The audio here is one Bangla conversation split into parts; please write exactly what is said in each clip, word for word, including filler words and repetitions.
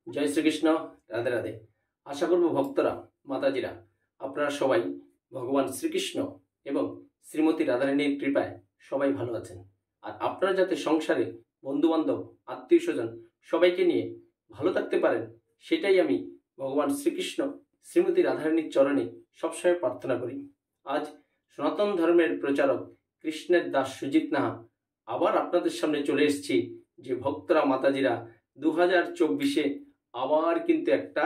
জয় শ্রীকৃষ্ণ। রাধে রাধে। আশা করব ভক্তরা, মাতাজিরা, আপনারা সবাই ভগবান শ্রীকৃষ্ণ এবং শ্রীমতী রাধারানীর কৃপায় সবাই ভালো আছেন। আর আপনারা যাতে সংসারে বন্ধুবান্ধব, আত্মীয় স্বজন সবাইকে নিয়ে ভালো থাকতে পারেন, সেটাই আমি ভগবান শ্রীকৃষ্ণ শ্রীমতী রাধারানীর চরণে সবসময় প্রার্থনা করি। আজ সনাতন ধর্মের প্রচারক কৃষ্ণের দাস সুজিত নাহা আবার আপনাদের সামনে চলে এসেছি। যে ভক্তরা, মাতাজিরা, দু হাজার চব্বিশে আবার কিন্তু একটা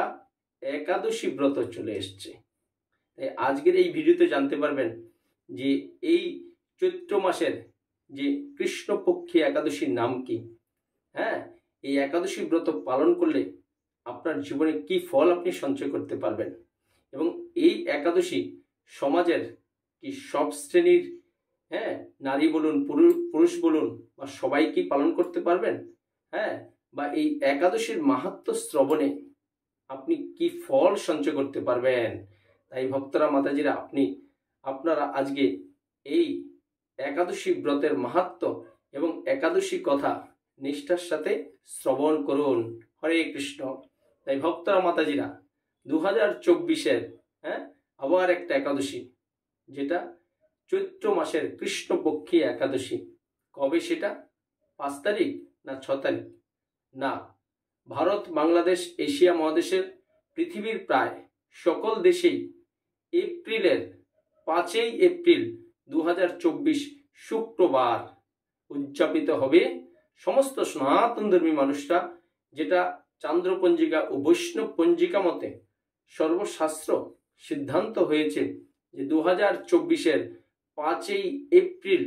একাদশী ব্রত চলে এসছে। তাই আজকের এই ভিডিওতে জানতে পারবেন যে এই চৈত্র মাসের যে কৃষ্ণপক্ষী একাদশীর নাম কি। হ্যাঁ, এই একাদশী ব্রত পালন করলে আপনার জীবনে কি ফল আপনি সঞ্চয় করতে পারবেন, এবং এই একাদশী সমাজের কি সব শ্রেণীর, হ্যাঁ, নারী বলুন, পুরুষ বলুন, বা সবাই কি পালন করতে পারবেন। হ্যাঁ, বা এই একাদশীর মাহাত্ম্য শ্রবণে আপনি কি ফল সঞ্চয় করতে পারবেন। তাই ভক্তরা, মাতাজিরা, আপনি আপনারা আজকে এই একাদশী ব্রতের মাহাত্ম্য এবং একাদশী কথা নিষ্ঠার সাথে শ্রবণ করুন। হরে কৃষ্ণ। তাই ভক্তরা, মাতাজিরা, দু হাজার চব্বিশের হ্যাঁ আবার একটা একাদশী, যেটা চৈত্র মাসের কৃষ্ণপক্ষী একাদশী। কবে সেটা? পাঁচ তারিখ না ছ তারিখ? না, ভারত, বাংলাদেশ, এশিয়া মহাদেশের পৃথিবীর প্রায় সকল দেশেই এপ্রিলের পাঁচই এপ্রিল দু হাজার চব্বিশ শুক্রবার উদযাপিত হবে। সমস্ত সনাতন ধর্মী মানুষরা, যেটা চান্দ্রপঞ্জিকা ও বৈষ্ণব পঞ্জিকা মতে সর্বশাস্ত্র সিদ্ধান্ত হয়েছে যে দু হাজার চব্বিশের পাঁচই এপ্রিল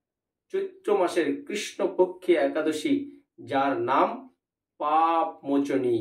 চৈত্র মাসের কৃষ্ণপক্ষী একাদশী, যার নাম পাপ মোচনী।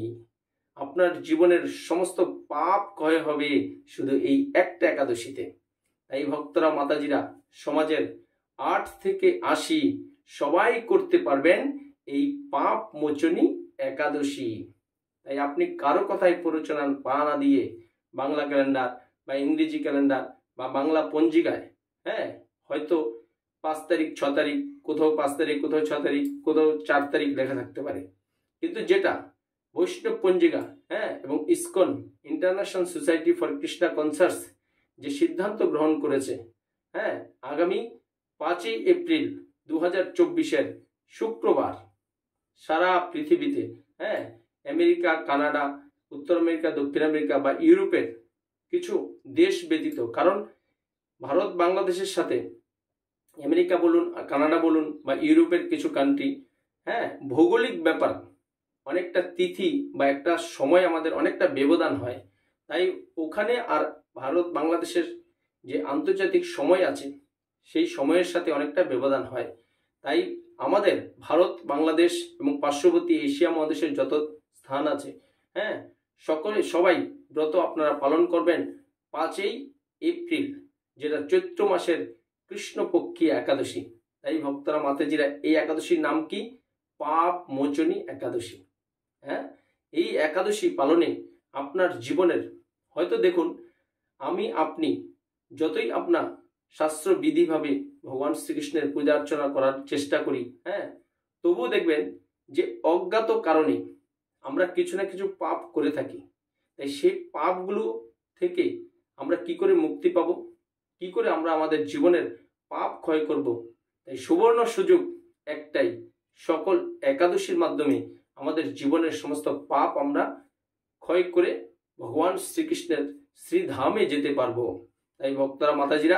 আপনার জীবনের সমস্ত পাপ ক্ষয় হবে শুধু এই একটা একাদশীতে। তাই ভক্তরা, মাতাজিরা, সমাজের আট থেকে আশি সবাই করতে পারবেন এই পাপ মোচনী একাদশী। তাই আপনি কারো কথায় প্ররোচনা পা না দিয়ে বাংলা ক্যালেন্ডার বা ইংরেজি ক্যালেন্ডার বা বাংলা পঞ্জিকায়, হ্যাঁ, হয়তো পাঁচ তারিখ ছ তারিখ, কোথাও পাঁচ তারিখ, কোথাও ছ তারিখ, কোথাও চার তারিখ লেখা থাকতে পারে, কিন্তু যেটা বৈষ্ণব পঞ্জিকা, হ্যাঁ, এবং ISKCON International Society for Krishna Consciousness যে সিদ্ধান্ত গ্রহণ করেছে, হ্যাঁ, আগামী পাঁচই এপ্রিল দু হাজার চব্বিশের শুক্রবার সারা পৃথিবীতে, হ্যাঁ, আমেরিকা, কানাডা, উত্তর আমেরিকা, দক্ষিণ আমেরিকা বা ইউরোপের কিছু দেশ ব্যতীত, কারণ ভারত বাংলাদেশের সাথে আমেরিকা বলুন, কানাডা বলুন বা ইউরোপের কিছু কান্ট্রি, হ্যাঁ, ভৌগোলিক ব্যাপার অনেকটা তিথি বা একটা সময় আমাদের অনেকটা ব্যবধান হয়। তাই ওখানে আর ভারত বাংলাদেশের যে আন্তর্জাতিক সময় আছে সেই সময়ের সাথে অনেকটা ব্যবধান হয়। তাই আমাদের ভারত, বাংলাদেশ এবং পার্শ্ববর্তী এশিয়া মহাদেশের যত স্থান আছে, হ্যাঁ, সকলে সবাই ব্রত আপনারা পালন করবেন পাঁচই এপ্রিল, যেটা চৈত্র মাসের কৃষ্ণপক্ষী একাদশী। তাই ভক্তরা, মাতাজিরা, এই একাদশীর নাম কি? পাপ মোচনী একাদশী। হ্যাঁ, এই একাদশী পালনে আপনার জীবনের, হয়তো দেখুন, আমি আপনি যতই আপনার শাস্ত্র বিধিভাবে ভগবান শ্রীকৃষ্ণের পূজা অর্চনা করার চেষ্টা করি, হ্যাঁ, তবুও দেখবেন যে অজ্ঞাত কারণে আমরা কিছু না কিছু পাপ করে থাকি। তাই সেই পাপগুলো থেকে আমরা কি করে মুক্তি পাব, কি করে আমরা আমাদের জীবনের পাপ ক্ষয় করব? তাই সুবর্ণ সুযোগ একটাই, সকল একাদশীর মাধ্যমে আমাদের জীবনের সমস্ত পাপ আমরা ক্ষয় করে ভগবান শ্রীকৃষ্ণের শ্রীধামে যেতে পারবো। তাই ভক্তরা, মাতাজিরা,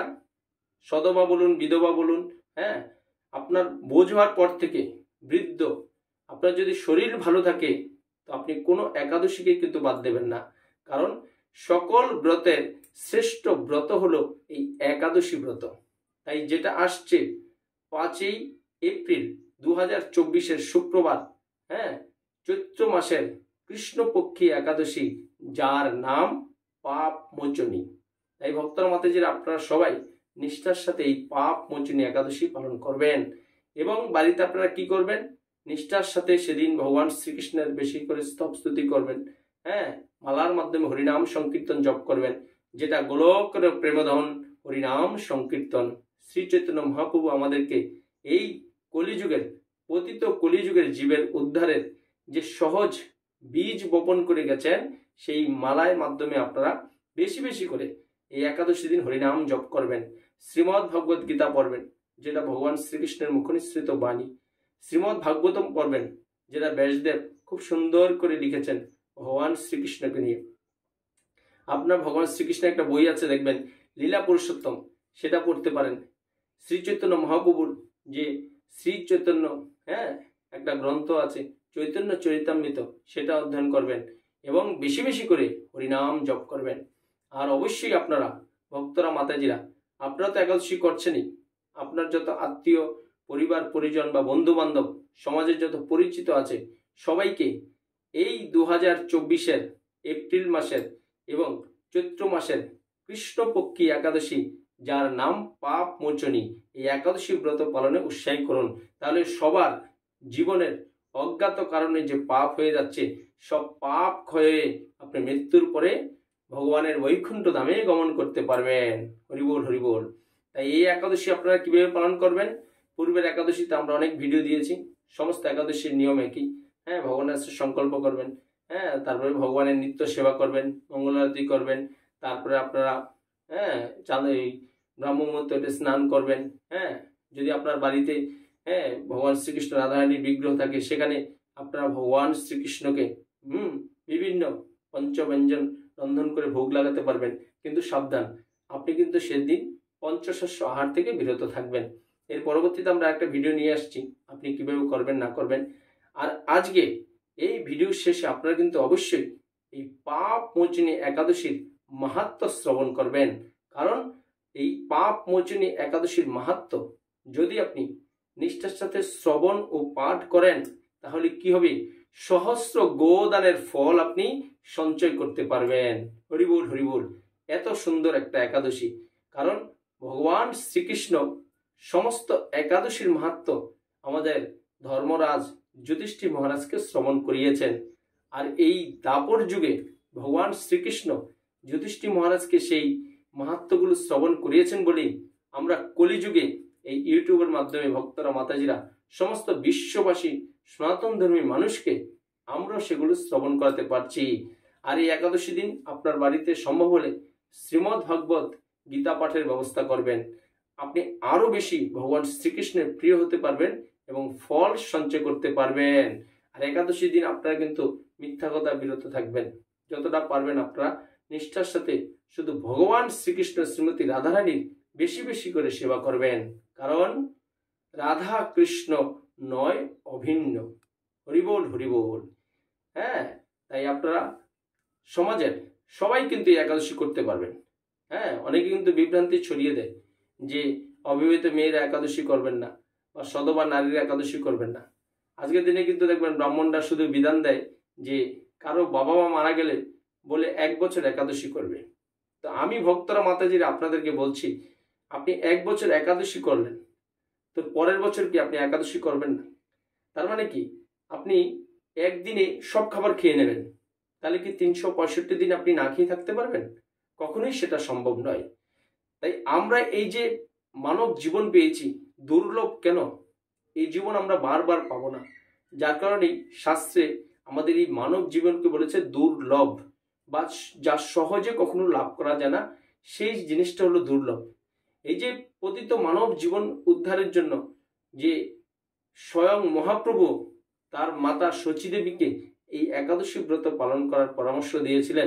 সদবা বলুন, বিধবা বলুন, হ্যাঁ, আপনার বোঝ হওয়ার পর থেকে বৃদ্ধ, আপনার যদি শরীর ভালো থাকে তো আপনি কোনো একাদশীকে কিন্তু বাদ দেবেন না, কারণ সকল ব্রতের শ্রেষ্ঠ ব্রত হলো এই একাদশী ব্রত। তাই যেটা আসছে পাঁচই এপ্রিল দু হাজার চব্বিশের শুক্রবার, হ্যাঁ, চৈত্র মাসের কৃষ্ণপক্ষী একাদশী, যার নাম পাপ মোচনী। তাই ভক্তরা, মাতাজিরা, আপনারা সবাই নিষ্ঠার সাথে এই পাপ মোচনী একাদশী পালন করবেন, এবং বাড়িতে আপনারা কি করবেন? নিষ্ঠার সাথে সেদিন ভগবান শ্রীকৃষ্ণের বেশি করে স্তব স্তুতি করবেন, হ্যাঁ, মালার মাধ্যমে হরিনাম সংকীর্তন জপ করবেন, যেটা গোলকের প্রেমধন হরিনাম সংকীর্তন। শ্রী চৈতন্য মহাপ্রভু আমাদেরকে এই কলিযুগের, পতিত কলিযুগের জীবের উদ্ধারের যে সহজ বীজ বপন করে গেছেন, সেই মালার মাধ্যমে আপনারা বেশি বেশি করে এই একাদশী দিন হরিনাম জপ করবেন, শ্রীমদ্ ভগবত গীতা পড়বেন, যেটা ভগবান শ্রীকৃষ্ণের মুখনিসৃত বাণী, শ্রীমদ্ ভাগবতম পড়বেন, যেটা ব্যাসদেব খুব সুন্দর করে লিখেছেন ভগবান শ্রীকৃষ্ণকে নিয়ে। আপনার ভগবান শ্রীকৃষ্ণের একটা বই আছে দেখবেন, লীলা পুরুষোত্তম, সেটা পড়তে পারেন। শ্রী চৈতন্য মহাপ্রভুর যে শ্রী চৈতন্য হ্যাঁ একটা গ্রন্থ আছে চৈতন্য চরিতামৃত, সেটা অধ্যয়ন করবেন এবং বেশি বেশি করে হরিনাম জপ করবেন। আর অবশ্যই আপনারা ভক্তরা মাতাজিরা, আপনারা তো একাদশী করছেনই, আপনার যত আত্মীয় পরিবার পরিজন বা বন্ধু বান্ধব সমাজের যত পরিচিত আছে সবাইকে এই দু হাজার চব্বিশের এপ্রিল মাসের এবং চৈত্র মাসের কৃষ্ণপক্ষী একাদশী, যার নাম পাপ মোচনী, এই একাদশী ব্রত পালনে উৎসাহী করুন। তাহলে সবার জীবনের অজ্ঞাত কারণে যে পাপ হয়ে যাচ্ছে, সব পাপ ক্ষয়ে আপনি মৃত্যুর পরে ভগবানের বৈকুণ্ঠ ধামে গমন করতে পারবেন। হরিবোল হরিবোল। তাই এই একাদশী আপনারা কিভাবে পালন করবেন, পূর্বের একাদশীতে আমরা অনেক ভিডিও দিয়েছি, সমস্ত একাদশীর নিয়ম একই। হ্যাঁ, ভগবানের সাথে সংকল্প করবেন, হ্যাঁ, তারপরে ভগবানের নিত্য সেবা করবেন, মঙ্গল আরতি করবেন, তারপরে আপনারা হ্যাঁ চাঁদ এই ব্রাহ্ম মুহূর্তে স্নান করবেন। হ্যাঁ, যদি আপনার বাড়িতে হ্যাঁ ভগবান শ্রীকৃষ্ণ রাধারানীর বিগ্রহ থাকে, সেখানে আপনারা ভগবান শ্রীকৃষ্ণকে হুম বিভিন্ন পঞ্চব্যঞ্জন রন্ধন করে ভোগ লাগাতে পারবেন। কিন্তু সাবধান, আপনি কিন্তু সেদিন পঞ্চশস্য আহার থেকে বিরত থাকবেন। এর পরবর্তীতে আমরা একটা ভিডিও নিয়ে আসছি, আপনি কিভাবে করবেন না করবেন। আর আজকে এই ভিডিও শেষে আপনারা কিন্তু অবশ্যই এই পাপ মোচনী একাদশীর মাহাত্ম্য শ্রবণ করবেন। কারণ এই পাপ মোচনী একাদশীর মাহাত্ম্য যদি আপনি নিষ্ঠার সাথে শ্রবণ ও পাঠ করেন, তাহলে কি হবে, সহস্র গোদানের ফল আপনি সঞ্চয় করতে পারবেন। হরিবোল হরিবোল। এত সুন্দর একটা একাদশী, কারণ ভগবান শ্রীকৃষ্ণ সমস্ত একাদশীর মাহাত্ম্য আমাদের ধর্মরাজ যুধিষ্ঠির মহারাজকে শ্রবণ করিয়েছেন। আর এই দাপর যুগে ভগবান শ্রীকৃষ্ণ যুধিষ্ঠির মহারাজকে সেই মাহাত্ম্যগুলো শ্রবণ করিয়েছেন বলেই আমরা কলিযুগে এই ইউটিউবের মাধ্যমে ভক্তরা মাতাজিরা সমস্ত বিশ্ববাসী সনাতন ধর্মী মানুষকে আমরা সেগুলো শ্রবণ করাতে পারছি। আর এই একাদশী দিন আপনার বাড়িতে সম্ভব হলে শ্রীমদ্ ভাগবত গীতা পাঠের ব্যবস্থা করবেন। আপনি আরো বেশি ভগবান শ্রীকৃষ্ণের প্রিয় হতে পারবেন এবং ফল সঞ্চয় করতে পারবেন। আর একাদশী দিন আপনারা কিন্তু মিথ্যা কথা বিরত থাকবেন, যতটা পারবেন আপনারা নিষ্ঠার সাথে শুধু ভগবান শ্রীকৃষ্ণ শ্রীমতী রাধারানীর বেশি বেশি করে সেবা করবেন। কারণ রাধা কৃষ্ণ নয় অভিন্ন। হরিবোল হরিবোল। হ্যাঁ, তাই আপনারা সমাজের সবাই কিন্তু একাদশী করতে পারবেন। হ্যাঁ, অনেকে কিন্তু বিভ্রান্তি ছড়িয়ে দেয় যে অবিবাহিত মেয়েরা একাদশী করবেন না বা সধবা নারীরা একাদশী করবেন না। আজকের দিনে কিন্তু দেখবেন ব্রাহ্মণরা শুধু বিধান দেয় যে কারো বাবা মা মারা গেলে বলে এক বছর একাদশী করবে। তো আমি ভক্তরা মাতাজিরা আপনাদেরকে বলছি, আপনি এক বছর একাদশী করলেন, তো পরের বছর কি আপনি একাদশী করবেন না? তার মানে কি আপনি একদিনে সব খাবার খেয়ে নেবেন, তাহলে কি তিনশো পঁয়ষট্টি দিন আপনি না খেয়ে থাকতে পারবেন? কখনোই সেটা সম্ভব নয়। তাই আমরা এই যে মানব জীবন পেয়েছি, দুর্লভ কেন? এই জীবন আমরা বারবার পাবো না, যার কারণেই শাস্ত্রে আমাদের এই মানব জীবনকে বলেছে দুর্লভ, বা যা সহজে কখনো লাভ করা যায় না, সেই জিনিসটা হলো দুর্লভ। এই যে পতিত মানব জীবন উদ্ধারের জন্য যে স্বয়ং মহাপ্রভু তার মাতা সচীদেবীকে এই একাদশী ব্রত পালন করার পরামর্শ দিয়েছিলেন।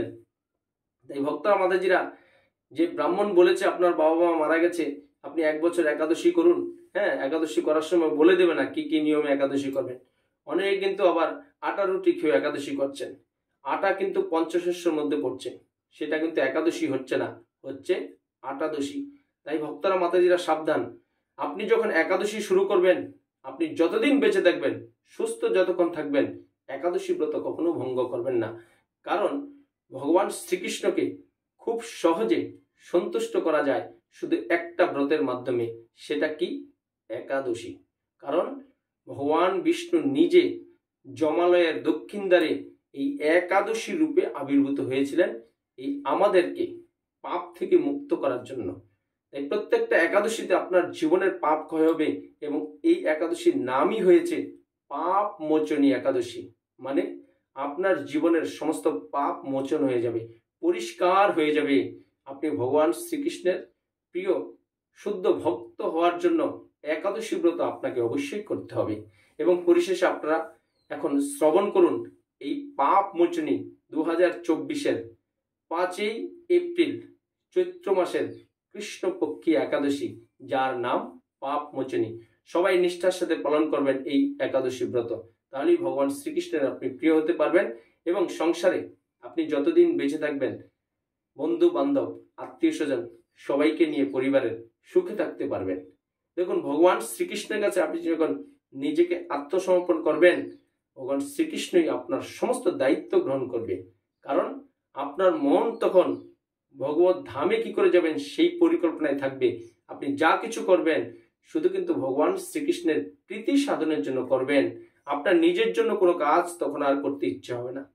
তাই ভক্তরা মাতাজিরা, যে ব্রাহ্মণ বলেছে আপনার বাবা মা মারা গেছে, আপনি এক বছর একাদশী করুন, হ্যাঁ, একাদশী করার সময় বলে দেবে না কি কি নিয়মে একাদশী করবেন। অনেকে কিন্তু আবার আটা রুটি খেয়ে একাদশী করছেন, আটা কিন্তু পঞ্চশস্যের মধ্যে পড়ছে, সেটা কিন্তু একাদশী হচ্ছে না, হচ্ছে আটাদশী। তাই ভক্তরা মাতাজিরা সাবধান, আপনি যখন একাদশী শুরু করবেন, আপনি যতদিন বেঁচে থাকবেন, সুস্থ যতক্ষণ থাকবেন, একাদশী ব্রত কখনো ভঙ্গ করবেন না। কারণ ভগবান শ্রীকৃষ্ণকে খুব সহজে সন্তুষ্ট করা যায় শুধু একটা ব্রতের মাধ্যমে, সেটা কি? একাদশী। কারণ ভগবান বিষ্ণু নিজে জমালয়ের দক্ষিণ দ্বারে এই একাদশী রূপে আবির্ভূত হয়েছিলেন, এই আমাদেরকে পাপ থেকে মুক্ত করার জন্য। তাই প্রত্যেকটা একাদশীতে আপনার জীবনের পাপ ক্ষয় হবে, এবং এই একাদশীর নামই হয়েছে পাপ মোচনী একাদশী। মানে আপনার জীবনের সমস্ত পাপ মোচন হয়ে যাবে, পরিষ্কার হয়ে যাবে। আপনি ভগবান শ্রীকৃষ্ণের প্রিয় শুদ্ধ ভক্ত হওয়ার জন্য একাদশী ব্রত আপনাকে অবশ্যই করতে হবে। এবং পরিশেষে আপনারা এখন শ্রবণ করুন এই পাপ মোচনী দু হাজার চব্বিশের পাঁচই এপ্রিল চৈত্র মাসের কৃষ্ণপক্ষী একাদশী, যার নাম পাপ মোচনী। সবাই নিষ্ঠার সাথে পালন করবেন এই একাদশী ব্রত, তাহলেই ভগবান শ্রীকৃষ্ণের আপনি প্রিয় হতে পারবেন এবং সংসারে আপনি যতদিন বেঁচে থাকবেন বন্ধু বান্ধব আত্মীয় স্বজন সবাইকে নিয়ে পরিবারের সুখে থাকতে পারবেন। দেখুন, ভগবান শ্রীকৃষ্ণের কাছে আপনি যখন নিজেকে আত্মসমর্পণ করবেন, ভগবান শ্রীকৃষ্ণই আপনার সমস্ত দায়িত্ব গ্রহণ করবে। কারণ আপনার মন তখন ভগবত ধামে কি করে যাবেন সেই পরিকল্পনায় থাকবে। আপনি যা কিছু করবেন শুধু কিন্তু ভগবান শ্রীকৃষ্ণের প্রীতি সাধনের জন্য করবেন। আপনার নিজের জন্য কোনো কাজ তখন আর করতে ইচ্ছে হবে না।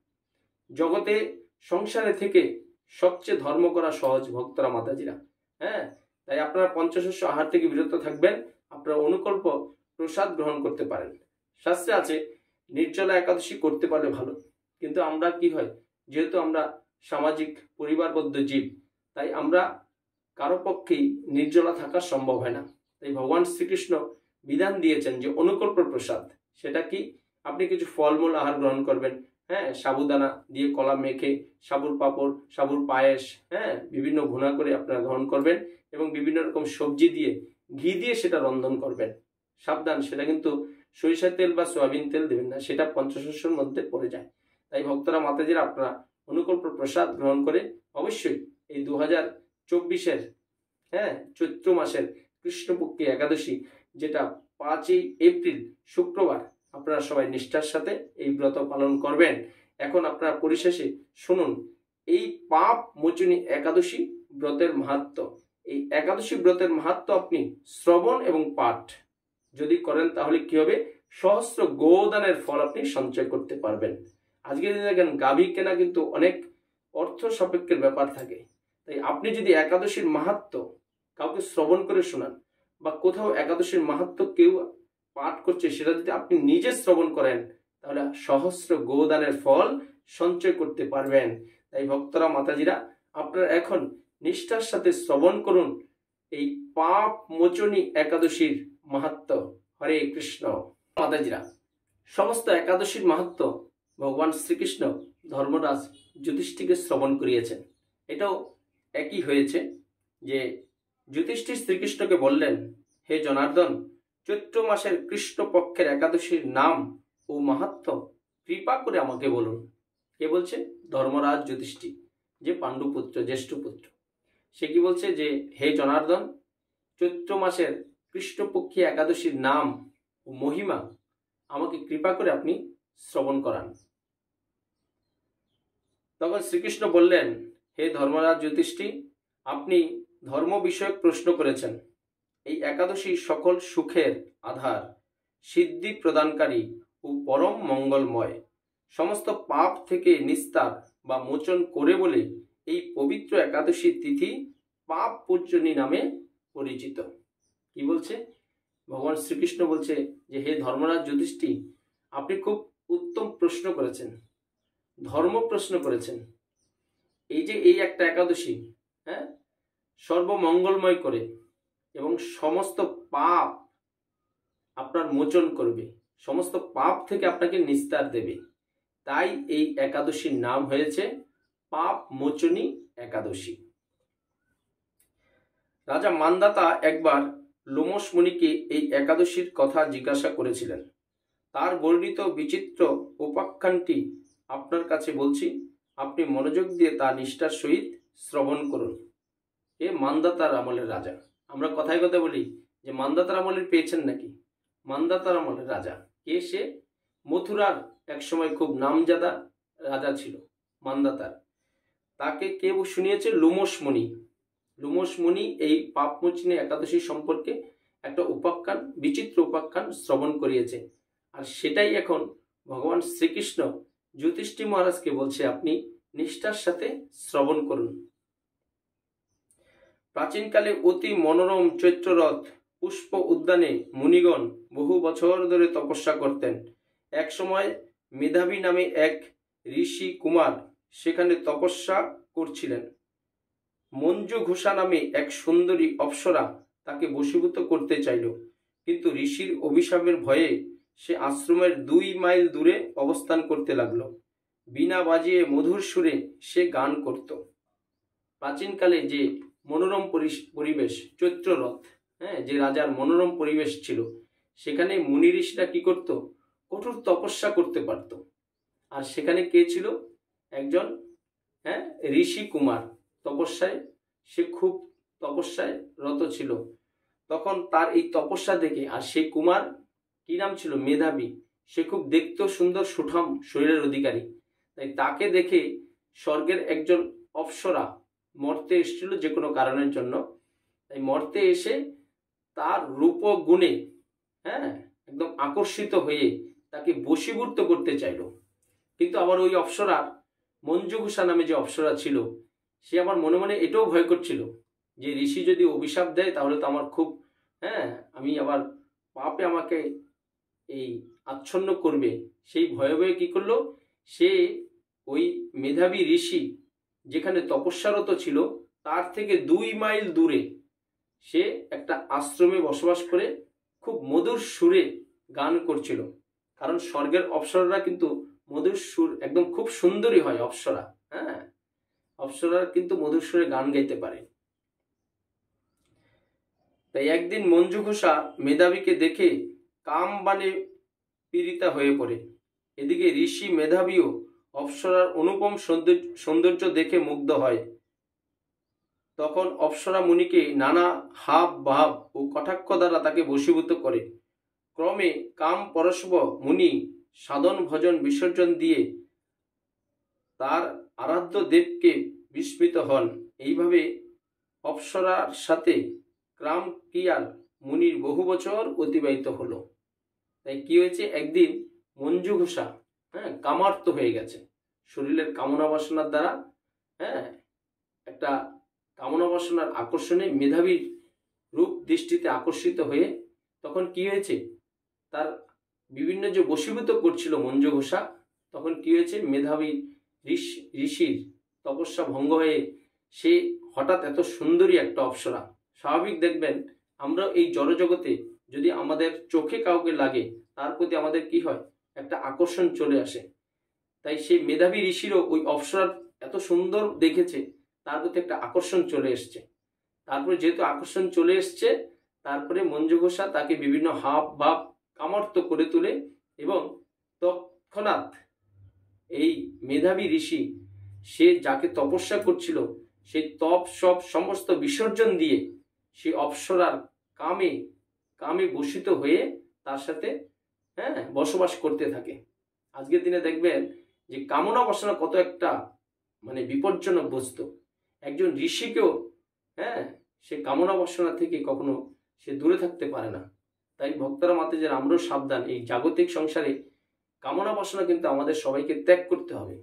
জগতে সংসারে থেকে সবচেয়ে ধর্ম করা সহজ ভক্তরা মাতাজিরা। হ্যাঁ, তাই আপনারা পঞ্চশস্য আহার থেকে বিরত থাকবেন, আপনারা অনুকল্প প্রসাদ গ্রহণ করতে পারেন। শাস্ত্রে আছে নির্জলা একাদশী করতে পারলে ভালো, কিন্তু আমরা কি হয়, যেহেতু আমরা সামাজিক পরিবারবদ্ধ জীব, তাই আমরা কারো পক্ষেই নির্জলা থাকা সম্ভব হয় না। তাই ভগবান শ্রীকৃষ্ণ বিধান দিয়েছেন যে অনুকল্প প্রসাদ, সেটা কি আপনি কিছু ফলমূল আহার গ্রহণ করবেন। হ্যাঁ, সাবুদানা দিয়ে কলা মেখে, সাবুর পাঁপড়, সাবুর পায়েস, হ্যাঁ বিভিন্ন ভুনা করে আপনারা গ্রহণ করবেন এবং বিভিন্ন রকম সবজি দিয়ে ঘি দিয়ে সেটা রন্ধন করবেন। সাবধান, সেটা কিন্তু সরিষার তেল বা সয়াবিন তেল দেবেন না, সেটা পঞ্চশস্যের মধ্যে পড়ে যায়। তাই ভক্তরা মাতাজিরা আপনারা অনুকল্প প্রসাদ গ্রহণ করে অবশ্যই এই দু হাজার চব্বিশের হ্যাঁ চৈত্র মাসের কৃষ্ণপক্ষী একাদশী, যেটা পাঁচই এপ্রিল শুক্রবার, আপনারা সবাই নিষ্ঠার সাথে এই ব্রত পালন করবেন। এখন আপনারা পরিশেষে শুনুন এই পাপ মোচনী একাদশী ব্রতের মাহাত্ম্য। এই একাদশী ব্রতের মাহাত্ম্য আপনি শ্রবণ এবং পাঠ যদি করেন তাহলে কি হবে, সহস্র গোদানের ফল আপনি সঞ্চয় করতে পারবেন। আজকে যদি দেখেন গাভী কেনা কিন্তু অনেক অর্থ সাপেক্ষের ব্যাপার থাকে। তাই আপনি যদি একাদশীর মাহাত্ম্য কাউকে শ্রবণ করে শোনান বা কোথাও একাদশীর মাহাত্ম্য কেউ পাঠ করছে সেটা যদি আপনি নিজে শ্রবণ করেন, তাহলে সহস্র গোদানের ফল সঞ্চয় করতে পারবেন। তাই ভক্তরা মাতাজিরা আপনারা এখন নিষ্ঠার সাথে শ্রবণ করুন এই পাপ মোচনী একাদশীর মাহাত্ম্য। হরে কৃষ্ণ। মাতাজিরা সমস্ত একাদশীর মাহাত্ম্য ভগবান শ্রীকৃষ্ণ ধর্মরাজ যুধিষ্ঠিরকে শ্রবণ করিয়েছেন। এটাও একই হয়েছে যে যুধিষ্ঠির শ্রীকৃষ্ণকে বললেন, হে জনার্দন, চৈত্র মাসের কৃষ্ণপক্ষের একাদশীর নাম ও মাহাত্ম্য কৃপা করে আমাকে বলুন। কে বলছে? ধর্মরাজ যুধিষ্ঠির, যে পাণ্ডুপুত্র, জ্যেষ্ঠ পুত্র। সে কি বলছে যে হে জনার্দন, চৈত্র মাসের কৃষ্ণপক্ষী একাদশীর নাম ও মহিমা আমাকে কৃপা করে আপনি শ্রবণ করান। তখন শ্রীকৃষ্ণ বললেন, হে ধর্মরাজ যুধিষ্ঠির, আপনি ধর্ম বিষয়ক প্রশ্ন করেছেন। এই একাদশী সকল সুখের আধার, সিদ্ধি প্রদানকারী ও পরম মঙ্গলময়, সমস্ত পাপ থেকে নিস্তার বা মোচন করে বলে এই পবিত্র একাদশী তিথি পাপ পূজনী নামে পরিচিত। কি বলছে ভগবান শ্রীকৃষ্ণ? বলছে যে হে ধর্মরাজ যুধিষ্ঠির, আপনি খুব উত্তম প্রশ্ন করেছেন, ধর্ম প্রশ্ন করেছেন। এই যে এই একটা একাদশী হ্যাঁ সর্বমঙ্গলময় করে এবং সমস্ত পাপ আপনার মোচন করবে, সমস্ত পাপ থেকে আপনাকে নিস্তার দেবে, তাই এই একাদশীর নাম হয়েছে পাপ মোচনী একাদশী। রাজা মান্দাতা একবার লোমশ মুনিকে এই একাদশীর কথা জিজ্ঞাসা করেছিলেন। তার বর্ণিত বিচিত্র উপাখ্যানটি আপনার কাছে বলছি, আপনি মনোযোগ দিয়ে তা নিষ্ঠার সহিত শ্রবণ করুন। এ মান্দাতার আমলের রাজা। আমরা কথায় কথা বলি যে মান্দাতার আমলের পেয়েছেন নাকি? মান্দাতার আমলের রাজা কে? সে মথুরার এক সময় খুব নামজাদা রাজা ছিল মান্দাতার। তাকে কে শুনিয়েছে? লোমশ মুনি। লোমশ মুনি এই পাপমোচনী একাদশী সম্পর্কে একটা উপাখ্যান, বিচিত্র উপাখ্যান শ্রবণ করিয়েছে। আর সেটাই এখন ভগবান শ্রীকৃষ্ণ যুধিষ্ঠির মহারাজকে বলছে, আপনি নিষ্ঠার সাথে শ্রবণ করুন। প্রাচীনকালে অতি মনোরম চৈত্ররথ পুষ্প উদ্যানে মুনিগণ বহু বছর ধরে তপস্যা করতেন। এক সময় মেধাবী নামে এক ঋষি কুমার সেখানে তপস্যা করছিলেন। মঞ্জু ঘোষা নামে এক সুন্দরী অপ্সরা তাকে বশীভূত করতে চাইল, কিন্তু ঋষির অভিশাপের ভয়ে সে আশ্রমের দুই মাইল দূরে অবস্থান করতে লাগলো। বীণা বাজিয়ে মধুর সুরে সে গান করত। প্রাচীনকালে যে মনোরম পরিবেশ, চৈত্ররথ, হ্যাঁ, যে রাজার মনোরম পরিবেশ ছিল, সেখানে মুনি ঋষিরা কি করত? কঠোর তপস্যা করতে পারত। আর সেখানে কে ছিল? একজন হ্যাঁ ঋষি কুমার তপস্যায়, সে খুব তপস্যায় রত ছিল। তখন তার এই তপস্যা দেখে, আর সেই কুমার কি নাম ছিল? মেধাবী। সে খুব দেখতে সুন্দর, সুঠাম শরীরের অধিকারী। তাই তাকে দেখে স্বর্গের একজন অপ্সরা মর্তে এসেছিল যে কোনো কারণের জন্য। তাই মর্তে এসে তার রূপ গুণে হ্যাঁ একদম আকর্ষিত হয়ে তাকে বশীভূত করতে চাইল। কিন্তু আবার ওই অপ্সরার, মঞ্জু ঘোষা নামে যে অপ্সরা ছিল, সে আমার মনে মনে এটাও ভয় করছিল যে ঋষি যদি অভিশাপ দেয় তাহলে তো আমার খুব হ্যাঁ আমি আবার পাপে আমাকে এই আচ্ছন্ন করবে। সেই ভয়ে ভয়ে কি করলো? সে ওই মেধাবী ঋষি যেখানে তপস্যারত ছিল তার থেকে দুই মাইল দূরে সে একটা আশ্রমে বসবাস করে খুব মধুর সুরে গান করছিল। কারণ স্বর্গের অপ্সরারা কিন্তু মধুর সুর, একদম খুব সুন্দরী হয় অপ্সরা। হ্যাঁ, অপ্সরারা কিন্তু মধুর সুরে গান গাইতে পারে। তাই একদিন মঞ্জু ঘোষা মেধাবীকে দেখে কাম বানে পীড়িতা হয়ে পড়ে। এদিকে ঋষি মেধাবীও অপ্সরার অনুপম সৌন্দর্য দেখে মুগ্ধ হয়। তখন অপ্সরা মুনিকে নানা হাব ভাব ও কটাক্ষ দ্বারা তাকে বশীভূত করে। ক্রমে কাম পরশব মুনি সাধন ভজন বিসর্জন দিয়ে তার আরাধ্য দেবকে বিস্মৃত হন। এইভাবে অপ্সরার সাথে কাম ক্রিয়ার মুনির বহু বছর অতিবাহিত হলো। তাই কি হয়েছে? একদিন মঞ্জু ঘোষা হ্যাঁ কামার্ত হয়ে গেছে শরীরের কামনা বাসনার দ্বারা। হ্যাঁ, একটা কামনা বাসনার আকর্ষণে মেধাবীর রূপ দৃষ্টিতে আকর্ষিত হয়ে তখন কি হয়েছে? তার বিভিন্ন যে বশীভূত করছিল মঞ্জু ঘোষা, তখন কি হয়েছে? মেধাবী ঋষির তপস্যা ভঙ্গ হয়ে সে হঠাৎ এত সুন্দরী একটা অপ্সরা। স্বাভাবিক দেখবেন আমরা এই জড়জগতে যদি আমাদের চোখে কাউকে লাগে তার প্রতি আমাদের কি হয়? একটা আকর্ষণ চলে আসে। তাই সেই মেধাবী ঋষিরও ওই অপ্সরা এত সুন্দর দেখেছে, তার প্রতি একটা আকর্ষণ চলে এসছে। তারপরে যেহেতু আকর্ষণ চলে এসছে, তারপরে মঞ্জু ঘোষা তাকে বিভিন্ন হাব ভাব কামর্ত করে তোলে এবং তৎক্ষণাৎ এই মেধাবী ঋষি, সে যাকে তপস্যা করছিল, সেই তপ সব সমস্ত বিসর্জন দিয়ে সে অপ্সরার কামে কামে বশিত হয়ে তার সাথে হ্যাঁ বসবাস করতে থাকে। আজকের দিনে দেখবেন যে কামনা বাসনা কত একটা মানে বিপজ্জনক বস্তু। একজন ঋষিকেও হ্যাঁ সে কামনা বাসনা থেকে কখনো সে দূরে থাকতে পারে না। তাই ভক্তরা মাতে যে আমরাও সাবধান, এই জাগতিক সংসারে কামনা বাসনা কিন্তু আমাদের সবাইকে ত্যাগ করতে হবে।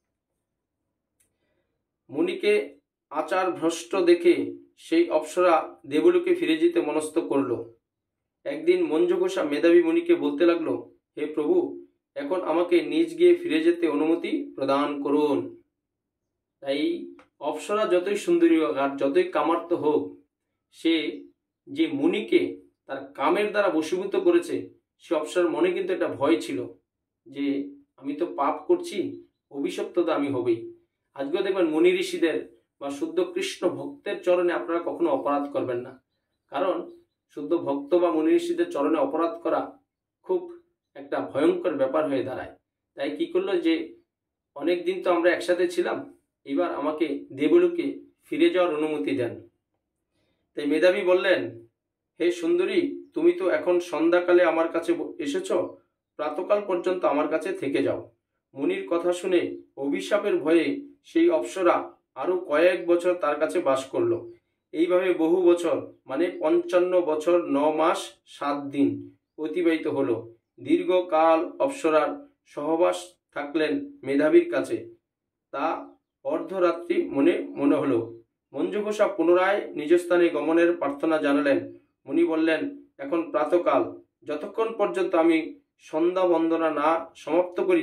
মুনিকে আচার ভ্রষ্ট দেখে সেই অপ্সরা দেবলোকে ফিরে যেতে মনস্থ করল। একদিন মঞ্জু ঘোষা মেধাবী মুনিকে বলতে লাগলো, হে প্রভু, এখন আমাকে নিজ গিয়ে ফিরে যেতে অনুমতি প্রদান করুন। তাই অপ্সরা যতই সুন্দরী হোক আর যতই কামার্ত হোক, সে যে মুনিকে তার কামের দ্বারা বশীভূত করেছে, সে অপ্সরার মনে কিন্তু একটা ভয় ছিল যে আমি তো পাপ করছি, অভিশপ্ত তো আমি হবেই। আজকেও দেখবেন মুনি ঋষিদের বা শুদ্ধ কৃষ্ণ ভক্তের চরণে আপনারা কখনো অপরাধ করবেন না। কারণ শুদ্ধ ভক্ত বা মুনি ঋষিদের চরণে অপরাধ করা খুব একটা ভয়ঙ্কর ব্যাপার হয়ে দাঁড়ায়। তাই কি করলো যে অনেক দিন তো আমরা একসাথে ছিলাম, এবার আমাকে দেবলোকে ফিরে যাওয়ার অনুমতি দেন। তাই মেধাবী বললেন, হে সুন্দরী, তুমি তো এখন সন্ধ্যাকালে আমার কাছে এসেছ, প্রাতকাল পর্যন্ত আমার কাছে থেকে যাও। মুনির কথা শুনে অভিশাপের ভয়ে সেই অপ্সরা আরো কয়েক বছর তার কাছে বাস করলো। এইভাবে বহু বছর মানে পঞ্চান্ন বছর ন মাস সাত দিন অতিবাহিত হলো। দীর্ঘকাল অপ্সরার সহবাস থাকলেন মেধাবীর কাছে, তা অর্ধরাত্রি মনে মনে হলো। মঞ্জু ঘোষা পুনরায় নিজ স্থানে গমনের প্রার্থনা জানালেন। মুনি বললেন, এখন প্রাতকাল, যতক্ষণ পর্যন্ত আমি সন্ধ্যা বন্দনা না সমাপ্ত করি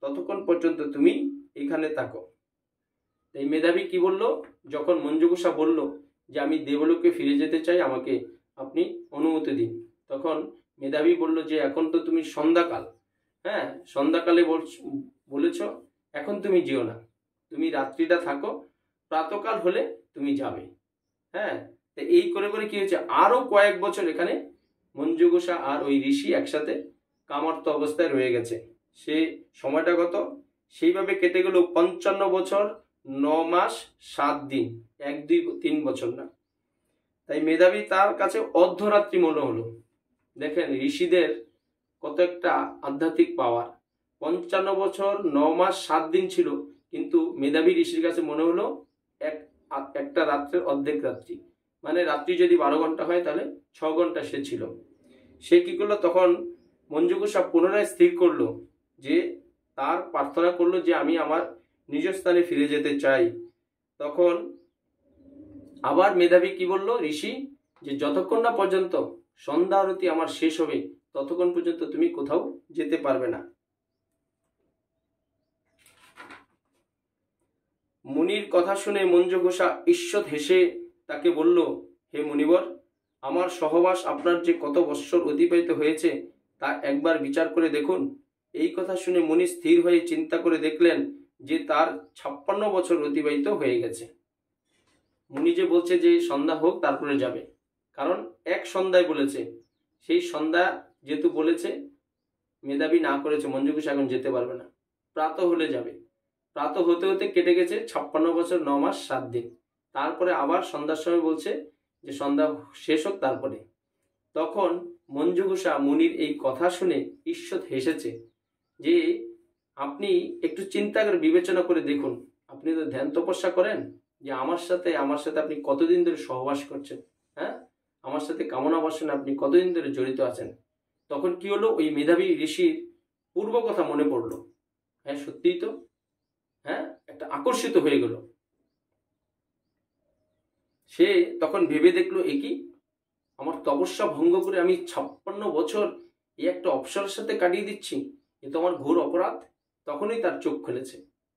ততক্ষণ পর্যন্ত তুমি এখানে থাকো। এই মেধাবী কি বলল, যখন মঞ্জুগুষা বলল যে আমি দেবলোকে ফিরে যেতে চাই, আমাকে আপনি অনুমতি দিন, তখন মেধাবী বলল যে এখন তো তুমি সন্ধ্যাকাল, হ্যাঁ সন্ধ্যাকালে বলেছ, এখন তুমি যেও না, তুমি রাত্রিটা থাকো, প্রাতকাল হলে তুমি যাবে। হ্যাঁ, তো এই করে করে কি হয়েছে, আরো কয়েক বছর এখানে মঞ্জুগুষা আর ওই ঋষি একসাথে কামার্ত অবস্থায় রয়ে গেছে। সে সময়টা কত, সেইভাবে কেটে গেল পঞ্চান্ন বছর ন মাস সাত দিন, এক দুই তিন বছর না। তাই মেধাবী তার কাছে অর্ধরাত্রি মনে হলো। দেখেন ঋষিদের কত একটা আধ্যাত্মিক পাওয়ার। পঞ্চান্ন বছর ন মাস সাত দিন ছিল, কিন্তু মেধাবী ঋষির কাছে মনে হলো এক একটা রাত্রের অর্ধেক রাত্রি, মানে রাত্রি যদি বারো ঘন্টা হয় তাহলে ছ ঘন্টা সে ছিল। সে কি করলো, তখন মঞ্জুগুষা পুনরায় স্থির করলো যে তার প্রার্থনা করলো যে আমি আমার নিজ স্থানে ফিরে যেতে চাই। তখন আবার মেধাবী কি বলল ঋষি, যে যতক্ষণ না পর্যন্ত সন্ধ্যা আরতি আমার শেষ হবে ততক্ষণ পর্যন্ত তুমি কোথাও যেতে পারবে না। মুনির কথা শুনে মঞ্জুঘোষা ঈষৎ হেসে তাকে বলল, হে মুনিবর, আমার সহবাস আপনার যে কত বৎসর অতিবাহিত হয়েছে তা একবার বিচার করে দেখুন। এই কথা শুনে মুনি স্থির হয়ে চিন্তা করে দেখলেন যে তার ছাপ্পান্ন বছর অতিবাহিত হয়ে গেছে। মুনি যে বলছে যে সন্ধ্যা হোক তারপরে যাবে, কারণ এক সন্ধ্যায় বলেছে, সেই সন্ধ্যা যেহেতু বলেছে মেধাবী না করেছে, মঞ্জুঘোষা এখন যেতে পারবে না, প্রাত হলে যাবে। প্রাত হতে হতে কেটে গেছে ছাপ্পান্ন বছর ন মাস সাত দিন। তারপরে আবার সন্ধ্যার সময় বলছে যে সন্ধ্যা শেষ হোক তারপরে। তখন মঞ্জুঘোষা মুনির এই কথা শুনে ঈষৎ হেসেছে যে আপনি একটু চিন্তা করে বিবেচনা করে দেখুন, আপনি তো ধ্যান তপস্যা করেন, যে আমার সাথে আমার সাথে আপনি কতদিন ধরে সহবাস করছেন, হ্যাঁ আমার সাথে কামনা বাসনা আপনি কতদিন ধরে জড়িত আছেন। তখন কি হলো, ওই মেধাবী ঋষির পূর্ব কথা মনে পড়লো। হ্যাঁ সত্যিই তো, হ্যাঁ একটা আকর্ষিত হয়ে গেল। সে তখন ভেবে দেখলো, একই আমার তপস্যা ভঙ্গ করে আমি ছাপ্পান্ন বছর এই একটা অপসরের সাথে কাটিয়ে দিচ্ছি, এ তো আমার ঘোর অপরাধ। তখনই তার চোখ খুলেছে।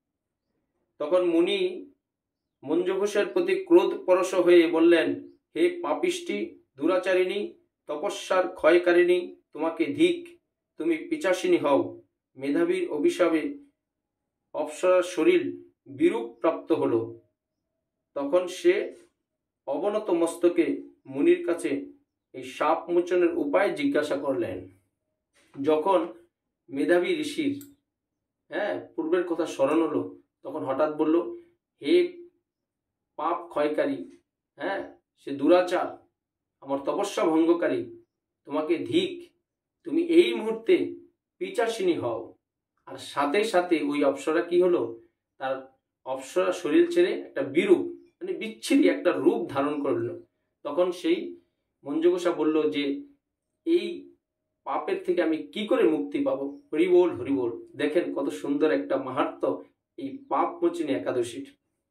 তখন মুনি মঞ্জুঘোষের প্রতি ক্রোধ পরশ হয়ে বললেন, হে পাপিষ্টি দুরাচারিণী, তপস্যার ক্ষয়কারিণী, তোমাকে ধিক, তুমি পিচাসিনী হও। মেধাবীর অভিশাপে অপ্সরার শরীর বিরূপ প্রাপ্ত হলো। তখন সে অবনত মস্তকে মুনির কাছে এই সাপ মোচনের উপায় জিজ্ঞাসা করলেন। যখন মেধাবী ঋষির হ্যাঁ পূর্বের কথা স্মরণ হলো, তখন হঠাৎ বলল, হে পাপ ক্ষয়কারী, হ্যাঁ সে দুরাচার, আমার তপস্যা ভঙ্গকারী, তোমাকে ধিক, তুমি এই মুহূর্তে পিচাসিনী হও। আর সাথে সাথে ওই অপ্সরা কি হলো, তার অপ্সরা শরীর ছেড়ে একটা বিরূপ মানে বিচ্ছিরি একটা রূপ ধারণ করলো। তখন সেই মঞ্জুঘোষা বলল যে এই পাপের থেকে আমি কি করে মুক্তি পাবো। হরিবোল হরিবোল। দেখেন কত সুন্দর একটা মাহাত্ম্য এই পাপ মোচিনী একাদশীর।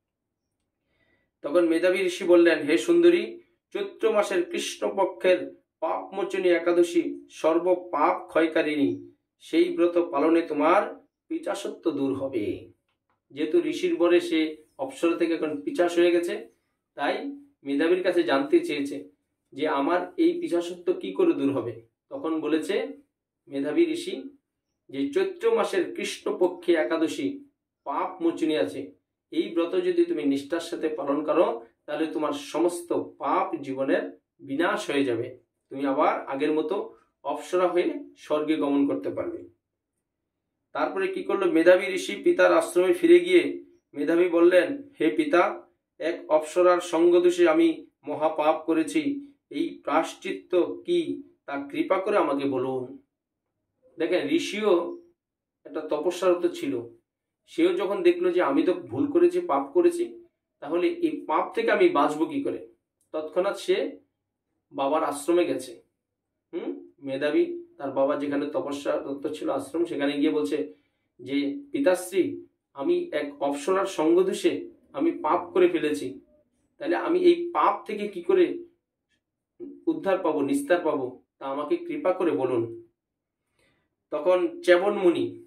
তখন মেধাবী ঋষি বললেন, হে সুন্দরী, চৈত্র মাসের কৃষ্ণপক্ষের পাপ মোচনী একাদশী সর্ব পাপ ক্ষয়কারিণী, সেই ব্রত পালনে তোমার পিচাসত্ব দূর হবে। যেহেতু ঋষির বরে সে অপ্সরা থেকে এখন পিচাস হয়ে গেছে, তাই মেধাবীর কাছে জানতে চেয়েছে যে আমার এই পিচাসত্ব কি করে দূর হবে। তখন বলেছে মেধাবী ঋষি যে চৈত্র মাসের কৃষ্ণপক্ষে একাদশী পাপ মোচনী আছে, এই ব্রত যদি তুমি নিষ্ঠার সাথে পালন করো তাহলে তোমার সমস্ত পাপ জীবনের বিনাশ হয়ে যাবে, তুমি আবার আগের মতো অপ্সরা হয়ে স্বর্গে গমন করতে পারবে। তারপরে কি করলো, মেধাবী ঋষি পিতার আশ্রমে ফিরে গিয়ে মেধাবী বললেন, হে পিতা, এক অপ্সরার সঙ্গদোষে আমি মহাপাপ করেছি, এই প্রায়শ্চিত্ত কি তা কৃপা করে আমাকে বলুন। দেখেন ঋষিও একটা তপস্যারত ছিল, সেও যখন দেখলো যে আমি তো ভুল করেছি, পাপ করেছি, তাহলে এই পাপ থেকে আমি বাঁচবো কি করে, তৎক্ষণাৎ সে বাবার আশ্রমে গেছে। হুম মেধাবী তার বাবা যেখানে তপস্যা তত্ত্ব ছিল আশ্রম, সেখানে গিয়ে বলছে যে পিতাশ্রী, আমি এক অপ্সরার সঙ্গদোষে আমি পাপ করে ফেলেছি, তাহলে আমি এই পাপ থেকে কি করে উদ্ধার পাবো, নিস্তার পাবো, তা আমাকে কৃপা করে বলুন। তখন চ্যবন মুনি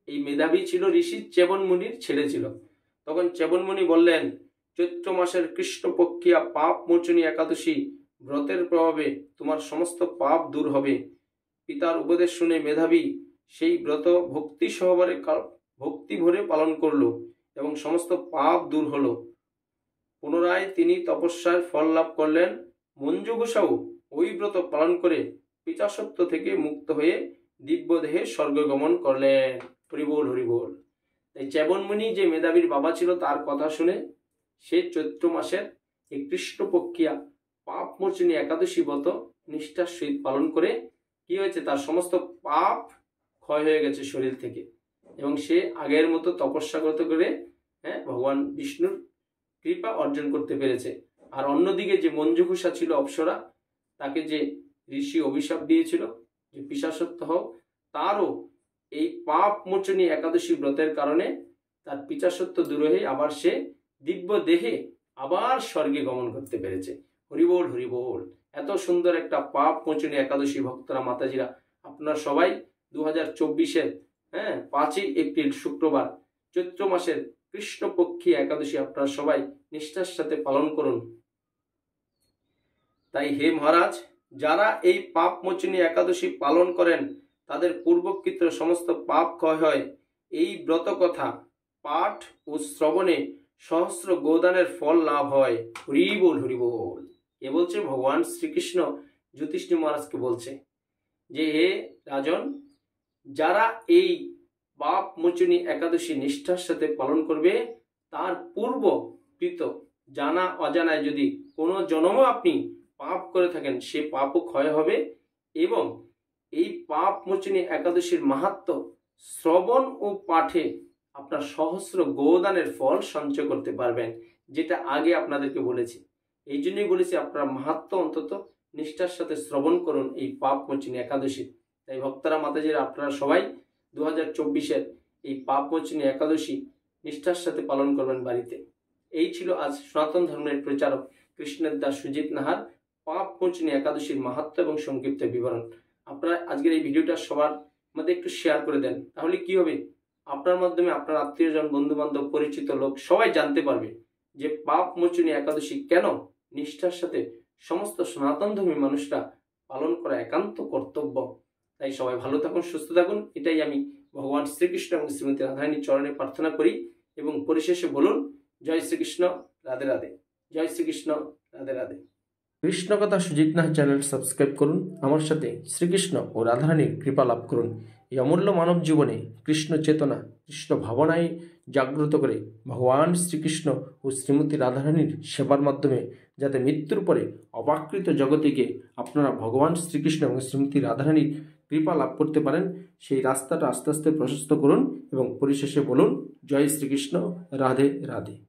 এই মেধাবী ছিল ঋষি চ্যবনমুনির ছেলে ছিল। তখন চ্যবনমুনি বললেন, চৈত্র মাসের কৃষ্ণপক্ষিয়া পাপ মোচনী একাদশী ব্রতের প্রভাবে তোমার সমস্ত পাপ দূর হবে। পিতার উপদেশ শুনে মেধাবী সেই ব্রত ভক্তি সহকারে ভক্তি ভরে পালন করল এবং সমস্ত পাপ দূর হলো। পুনরায় তিনি তপস্যার ফল লাভ করলেন। মঞ্জু ঘোষাও ওই ব্রত পালন করে পিতাসত্ব থেকে মুক্ত হয়ে দিব্য দেহে স্বর্গ গমন করলেন। হরিবোল হরিবোল। তাই চ্যবনমুনি যে মেধাবীর বাবা ছিল তার কথা শুনে সে চৈত্র মাসের এই কৃষ্ণপক্ষিয়া পাপ মোচনী একাদশী ব্রত নিষ্ঠার সহিত পালন করে কি হয়েছে, তার সমস্ত পাপ ক্ষয় হয়ে গেছে শরীর থেকে এবং সে আগের মতো তপস্যা করতে করে হ্যাঁ ভগবান বিষ্ণুর কৃপা অর্জন করতে পেরেছে। আর অন্যদিকে যে মঞ্জুঘোষা ছিল অপ্সরা, তাকে যে ঋষি অভিশাপ দিয়েছিল যে পিশাচত্ব হও, তারও এই পাপ মোচনী একাদশী ব্রতের কারণে তার পিশাচত্ব দূর হয়ে আবার সে দিব্য দেহে আবার স্বর্গে গমন করতে পেরেছে। হরিবোল হরিবোল। এত সুন্দর একটা পাপ মোচনী একাদশী ভক্তরা মাতাজিরা আপনারা সবাই দু হাজার চব্বিশের হ্যাঁ পাঁচই এপ্রিল শুক্রবার চৈত্র মাসের কৃষ্ণপক্ষী একাদশী আপনারা সবাই নিষ্ঠার সাথে পালন করুন। তাই হে মহারাজ, যারা এই পাপ মোচনী একাদশী পালন করেন তাদের পূর্বকৃত সমস্ত পাপ ক্ষয় হয়। এই ব্রত কথা পাঠ ও শ্রবণে সহস্র গোদানের ফল লাভ হয়। হরিবোল হরিবোল। এ বলছে ভগবান শ্রীকৃষ্ণ জ্যোতিষ্ঠি মহারাজকে বলছে যে হে রাজন, যারা এই পাপ মোচনী একাদশী নিষ্ঠার সাথে পালন করবে তার পূর্বকৃত জানা অজানায় যদি কোনো জন্মও আপনি পাপ করে থাকেন সে পাপও ক্ষয় হবে এবং এই পাপ মোচনী একাদশীর মাহাত্ম্য শ্রবণ ও পাঠে আপনার সহস্র গোদানের ফল সঞ্চয় করতে পারবেন, যেটা আগে আপনাদেরকে বলেছি। এই জন্যই বলেছি আপনারা মাহাত্ম্য অন্তত নিষ্ঠার সাথে শ্রবণ করুন এই পাপ মোচনী একাদশী। তাই ভক্তরা মাতাজিরা আপনারা সবাই দু হাজার চব্বিশের এই পাপ মোচনী একাদশী নিষ্ঠার সাথে পালন করবেন বাড়িতে। এই ছিল আজ সনাতন ধর্মের প্রচারক কৃষ্ণের দাস সুজিত নাহার পাপ মোচনী একাদশীর মাহাত্ম্য এবং সংক্ষিপ্ত বিবরণ। আপনারা আজকের এই ভিডিওটা সবার মধ্যে একটু শেয়ার করে দেন, তাহলে কি হবে, আপনার মাধ্যমে আপনার আত্মীয়জন বন্ধু বান্ধব পরিচিত লোক সবাই জানতে পারবে যে পাপ মোচনী একাদশী কেন নিষ্ঠার সাথে সমস্ত সনাতন ধর্মী মানুষরা পালন করা একান্ত কর্তব্য। তাই সবাই ভালো থাকুন, সুস্থ থাকুন, এটাই আমি ভগবান শ্রীকৃষ্ণ এবং শ্রীমতী রাধারানীর চরণে প্রার্থনা করি এবং পরিশেষে বলুন জয় শ্রীকৃষ্ণ, রাধে রাধে। জয় শ্রীকৃষ্ণ, রাধে রাধে। কৃষ্ণ কথা সুজিত নাহার চ্যানেল সাবস্ক্রাইব করুন, আমার সাথে শ্রীকৃষ্ণ ও রাধারানীর কৃপা লাভ করুন। এই অমূল্য মানব জীবনে কৃষ্ণ চেতনা কৃষ্ণ ভাবনায় জাগ্রত করে ভগবান শ্রীকৃষ্ণ ও শ্রীমতী রাধারানীর সেবার মাধ্যমে যাতে মৃত্যুর পরে অপাকৃত জগতিকে আপনারা ভগবান শ্রীকৃষ্ণ এবং শ্রীমতী রাধারানীর কৃপা লাভ করতে পারেন, সেই রাস্তাটা আস্তে আস্তে প্রশস্ত করুন এবং পরিশেষে বলুন জয় শ্রীকৃষ্ণ, রাধে রাধে।